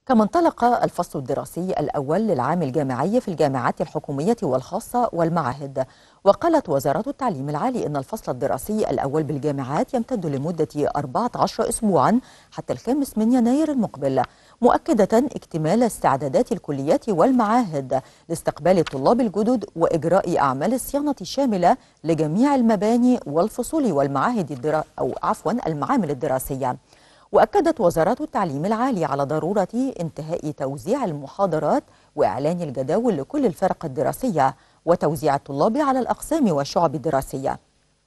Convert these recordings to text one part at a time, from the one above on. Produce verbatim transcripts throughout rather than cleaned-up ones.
كما انطلق الفصل الدراسي الأول للعام الجامعي في الجامعات الحكومية والخاصة والمعاهد. وقالت وزارة التعليم العالي إن الفصل الدراسي الأول بالجامعات يمتد لمدة أربعة عشر أسبوعا حتى الخامس من يناير المقبل، مؤكدة اكتمال استعدادات الكليات والمعاهد لاستقبال الطلاب الجدد وإجراء أعمال الصيانة الشاملة لجميع المباني والفصول والمعاهد الدرا... أو عفوا المعامل الدراسية. وأكدت وزارة التعليم العالي على ضرورة انتهاء توزيع المحاضرات وإعلان الجداول لكل الفرق الدراسية وتوزيع الطلاب على الأقسام والشعب الدراسية.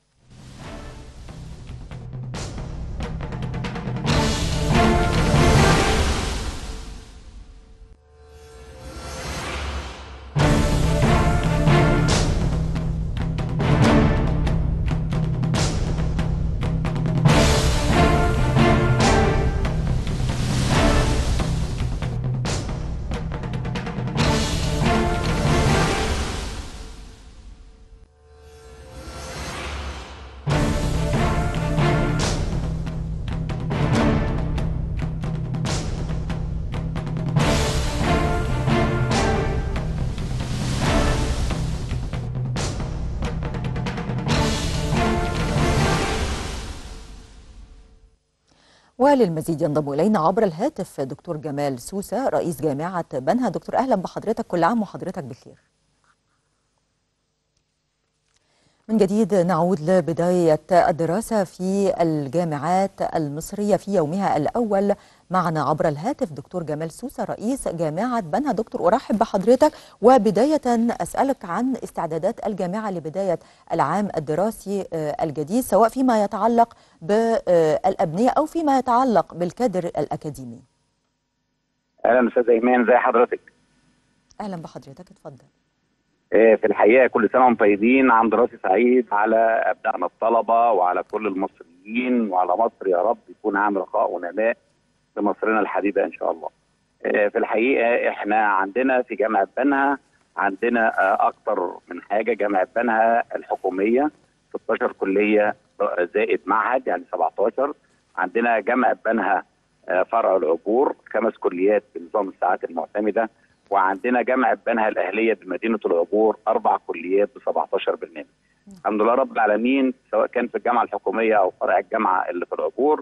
وللمزيد ينضم إلينا عبر الهاتف دكتور جمال سوسة رئيس جامعة بنها. دكتور أهلا بحضرتك، كل عام وحضرتك بخير. من جديد نعود لبداية الدراسة في الجامعات المصرية في يومها الأول. معنا عبر الهاتف دكتور جمال سوسة رئيس جامعة بنها. دكتور أرحب بحضرتك، وبداية أسألك عن استعدادات الجامعة لبداية العام الدراسي الجديد، سواء فيما يتعلق بالأبنية أو فيما يتعلق بالكادر الأكاديمي. أهلا أستاذ إيمان، زي حضرتك؟ أهلا بحضرتك، اتفضل. في الحقيقة كل سنة وانتم طيبين، عام دراسي سعيد على أبنائنا الطلبة وعلى كل المصريين، وعلى مصر يا رب يكون عام رخاء ونماء لمصرنا الحبيبة إن شاء الله. في الحقيقة إحنا عندنا في جامعة بنها عندنا أكتر من حاجة. جامعة بنها الحكومية ستاشر كلية زائد معهد، يعني سبعتاشر. عندنا جامعة بنها فرع العبور خمس كليات بنظام الساعات المعتمدة. وعندنا جامعة بنها الأهلية بمدينة العبور أربع كليات ب سبعتاشر برنامج. الحمد لله رب العالمين، سواء كان في الجامعة الحكومية أو فرع الجامعة اللي في العبور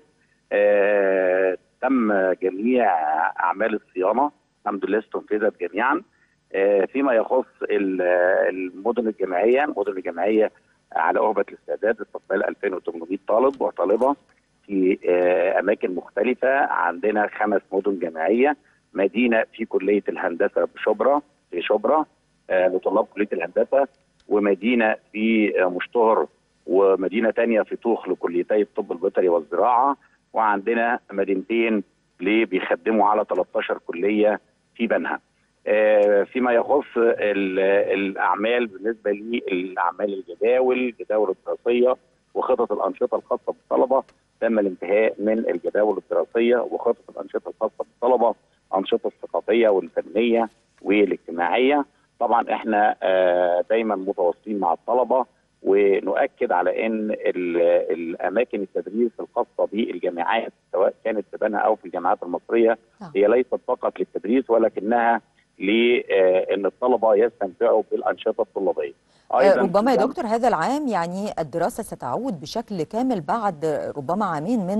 آه تم جميع أعمال الصيانة الحمد لله استنفذت جميعا. آه فيما يخص المدن الجامعية، المدن الجامعية على أهبة الاستعداد استقبال ألفين وثمانمائة طالب وطالبة في آه أماكن مختلفة. عندنا خمس مدن جامعية، مدينه في كليه الهندسه بشبرا في شبرا آه لطلاب كليه الهندسه، ومدينه في آه مشتهر، ومدينه ثانيه في طوخ لكليتي الطب البيطري والزراعه. وعندنا مدينتين اللي بيخدموا على تلتاشر كليه في بنها. آه فيما يخص الاعمال بالنسبه للاعمال الجداول الجداول الدراسيه وخطط الانشطه الخاصه بالطلبه، تم الانتهاء من الجداول الدراسيه وخطط الانشطه الخاصه بالطلبه، الانشطه الثقافيه والفنيه والاجتماعيه. طبعا احنا دايما متواصلين مع الطلبه، ونؤكد على ان الاماكن التدريس الخاصه بالجامعات سواء كانت في بنها او في الجامعات المصريه هي ليست فقط للتدريس، ولكنها لان الطلبه يستمتعوا بالانشطه الطلابيه. ايضا ربما يا دكتور هذا العام يعني الدراسه ستعود بشكل كامل بعد ربما عامين من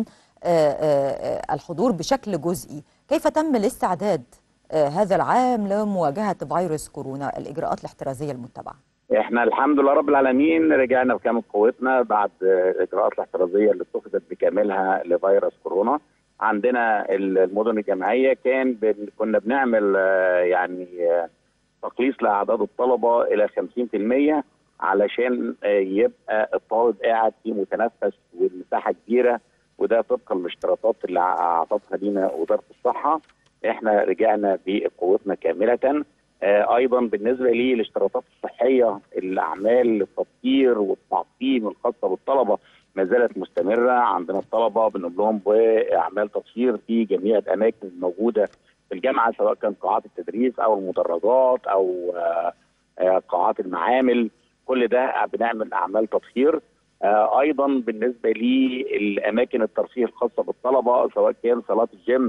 الحضور بشكل جزئي. كيف تم الاستعداد هذا العام لمواجهة فيروس كورونا، الإجراءات الاحترازية المتبعة؟ احنا الحمد لله رب العالمين رجعنا بكامل قوتنا بعد الإجراءات الاحترازية اللي اتخذت بكاملها لفيروس كورونا. عندنا المدن الجامعية كان بن كنا بنعمل يعني تقليص لأعداد الطلبة إلى خمسين بالمئة علشان يبقى الطالب قاعد في متنفس والمساحة كبيرة، وده طبقا للاشتراطات اللي اعطتها لنا وزاره الصحه. احنا رجعنا بقوتنا كامله. آه ايضا بالنسبه للاشتراطات الصحيه، الاعمال التطهير والتعقيم الخاصه بالطلبه ما زالت مستمره. عندنا الطلبه بنقول لهم باعمال تطهير في جميع الاماكن الموجوده في الجامعه، سواء كان قاعات التدريس او المدرجات او آه آه قاعات المعامل، كل ده بنعمل اعمال تطهير. آه ايضا بالنسبه للاماكن الترفيه الخاصه بالطلبه، سواء كان صالات الجيم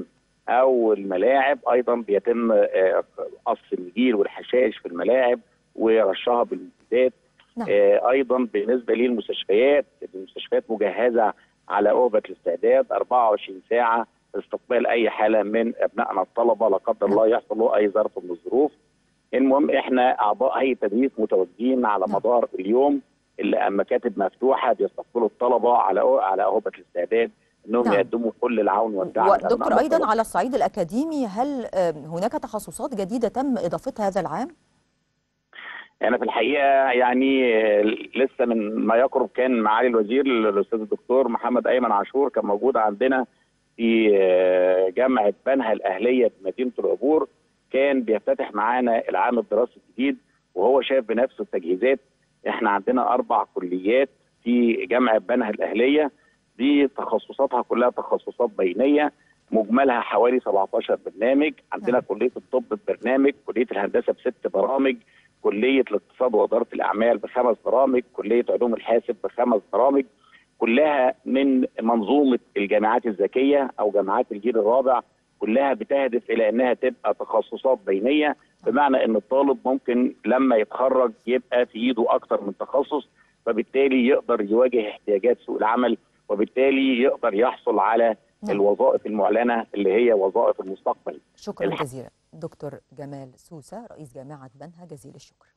او الملاعب ايضا بيتم قص النجيل والحشائش في الملاعب ورشها بالمبيدات. نعم. ايضا بالنسبه للمستشفيات، المستشفيات مجهزه على أهبة الاستعداد أربعة وعشرين ساعه لاستقبال اي حاله من ابنائنا الطلبه لا قدر الله يحصل له اي ظرف من الظروف. المهم احنا اعضاء هيئه التدريس متواجدين على نعم. مدار اليوم، اللي مكاتب مفتوحه بيستقبلوا الطلبه على على أهبة الاستعداد انهم نعم. يقدموا كل العون والدعم. ودكتور ايضا على الصعيد الاكاديمي، هل هناك تخصصات جديده تم اضافتها هذا العام؟ أنا في الحقيقة يعني لسه من ما يقرب كان معالي الوزير الأستاذ الدكتور محمد أيمن عاشور كان موجود عندنا في جامعة بنها الأهلية في مدينة العبور، كان بيفتتح معانا العام الدراسي الجديد وهو شاف بنفسه التجهيزات. احنا عندنا أربع كليات في جامعة بنها الأهلية، دي تخصصاتها كلها تخصصات بينية مجملها حوالي سبعتاشر برنامج. عندنا كلية الطب ببرنامج، كلية الهندسة بست برامج، كلية الاقتصاد وإدارة الأعمال بخمس برامج، كلية علوم الحاسب بخمس برامج، كلها من منظومة الجامعات الذكية أو جامعات الجيل الرابع، كلها بتهدف إلى أنها تبقى تخصصات بينية، بمعنى أن الطالب ممكن لما يتخرج يبقى في إيده أكتر من تخصص، فبالتالي يقدر يواجه احتياجات سوق العمل، وبالتالي يقدر يحصل على نعم. الوظائف المعلنة اللي هي وظائف المستقبل. شكرا جزيلا دكتور جمال سوسة رئيس جامعة بنها، جزيل الشكر.